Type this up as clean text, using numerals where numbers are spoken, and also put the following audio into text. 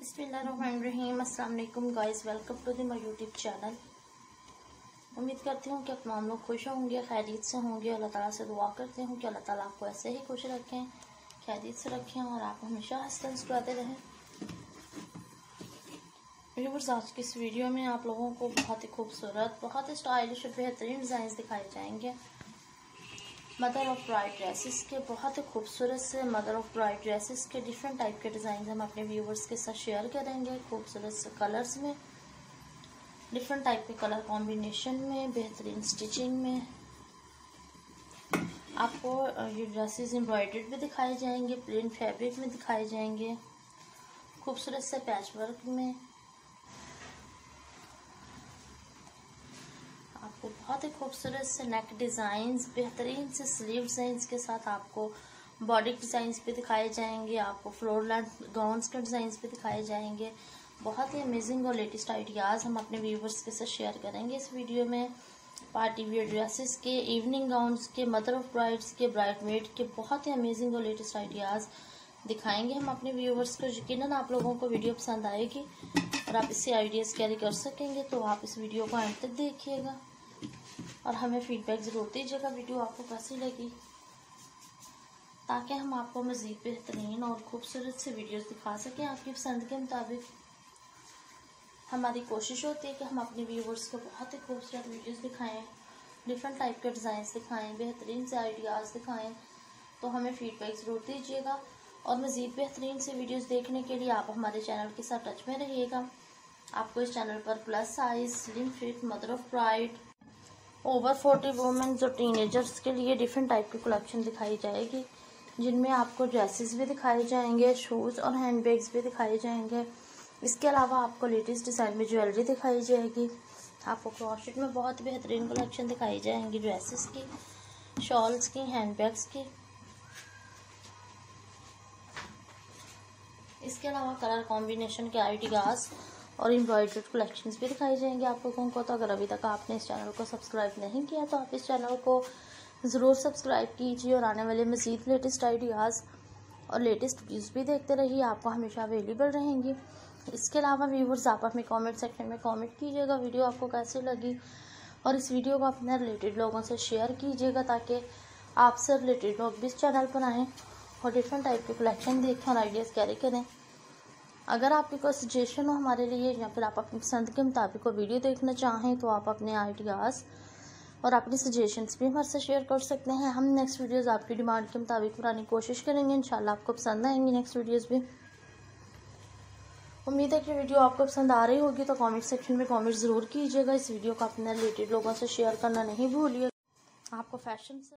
बिस्मिल्लाहिर्रहमानिर्रहीम। अस्सलाम वालेकुम guys, welcome to the my YouTube channel. उम्मीद करती हूँ कि आप लोग खुश होंगे, खैरियत से होंगे। अल्लाह ताला से दुआ करते हूँ कि अल्लाह ताला आपको ऐसे ही खुश रखें, खैरियत से रखें और आप हमेशा हंसते मुस्कुराते रहें। व्यूअर्स, आज की इस वीडियो में आप लोगों को बहुत ही खूबसूरत, बहुत ही स्टाइलिश और बेहतरीन डिज़ाइन दिखाए जाएंगे। मदर ऑफ ब्राइड ड्रेसेस के बहुत ही खूबसूरत से मदर ऑफ ब्राइड ड्रेसेस के डिफरेंट टाइप के डिज़ाइन हम अपने व्यूवर्स के साथ शेयर करेंगे। खूबसूरत से कलर्स में, डिफरेंट टाइप के कलर कॉम्बिनेशन में, बेहतरीन स्टिचिंग में आपको ये ड्रेसेस एम्ब्रॉयडर्ड भी दिखाए जाएंगे, प्लेन फैब्रिक में दिखाए जाएंगे, खूबसूरत से पैच वर्क में। आपको बहुत ही खूबसूरत से नेक डिज़ाइंस, बेहतरीन से स्लीव डिज़ाइंस के साथ आपको बॉडी डिज़ाइंस भी दिखाए जाएंगे, आपको फ्लोर लेंथ गाउन्स के डिज़ाइंस भी दिखाए जाएंगे। बहुत ही अमेजिंग और लेटेस्ट आइडियाज़ हम अपने व्यूवर्स के साथ शेयर करेंगे इस वीडियो में। पार्टी वियर ड्रेसेस के, इवनिंग गाउन्स के, मदर ऑफ ब्राइड्स के, ब्राइडमेड के बहुत ही अमेजिंग और लेटेस्ट आइडियाज़ दिखाएंगे हम अपने व्यूवर्स को। यकीनन आप लोगों को वीडियो पसंद आएगी और आप इससे आइडियाज़ कैरी कर सकेंगे, तो आप इस वीडियो को अंत तक देखिएगा और हमें फीडबैक ज़रूर दीजिएगा वीडियो आपको कैसी लगी, ताकि हम आपको मज़ीद बेहतरीन और खूबसूरत से वीडियोस दिखा सकें आपकी पसंद के मुताबिक। हमारी कोशिश होती है कि हम अपने व्यूवर्स को बहुत ही खूबसूरत वीडियोस दिखाएं, डिफरेंट टाइप के डिज़ाइंस दिखाएं, बेहतरीन से आइडियाज़ दिखाएं। तो हमें फीडबैक ज़रूर दीजिएगा और मज़ीद बेहतरीन से वीडियोस देखने के लिए आप हमारे चैनल के साथ टच में रहिएगा। आपको इस चैनल पर plus size, slim fit, mother of bride, over 40 women's और टीनेजर्स के लिए डिफरेंट टाइप की कलेक्शन दिखाई जाएगी, जिनमें आपको ड्रेसेस भी दिखाए जाएंगे, शूज़ और हैंडबैग्स भी दिखाए जाएंगे। इसके अलावा आपको लेटेस्ट डिज़ाइन में ज्वेलरी दिखाई जाएगी। आपको क्रॉशेट में बहुत बेहतरीन कलेक्शन दिखाई जाएंगी, ड्रेसेस की, शॉल्स की, हैंडबैग्स की। इसके अलावा कलर कॉम्बिनेशन के आइडियाज़ और एम्ब्रॉयडर्ड कलेक्शंस भी दिखाई जाएंगे आप लोगों को। तो अगर अभी तक आपने इस चैनल को सब्सक्राइब नहीं किया तो आप इस चैनल को ज़रूर सब्सक्राइब कीजिए और आने वाले मज़ीद लेटेस्ट आइडियाज़ और लेटेस्ट वीडियोस भी देखते रहिए, आपको हमेशा अवेलेबल रहेंगी। इसके अलावा व्यूवर्स, आप हमें कमेंट सेक्शन में कमेंट कीजिएगा वीडियो आपको कैसी लगी और इस वीडियो को अपने रिलेटेड लोगों से शेयर कीजिएगा, ताकि आपसे रिलेटेड लोग भी इस चैनल पर आएँ और डिफरेंट टाइप के कलेक्शन देखें और आइडियाज़ कैरी करें। अगर आपकी कोई सजेशन हो हमारे लिए या फिर आप अपनी पसंद के मुताबिक कोई वीडियो देखना चाहें, तो आप अपने आइडियाज़ और अपनी सजेशंस भी हमारे से शेयर कर सकते हैं। हम नेक्स्ट वीडियोस आपकी डिमांड के मुताबिक बनाने की कोशिश करेंगे। इंशाल्लाह आपको पसंद आएंगी नेक्स्ट वीडियोस भी। उम्मीद है कि वीडियो आपको पसंद आ रही होगी, तो कमेंट सेक्शन में कमेंट ज़रूर कीजिएगा। इस वीडियो को अपने रिलेटेड लोगों से शेयर करना नहीं भूलिएगा। आपको फैशन से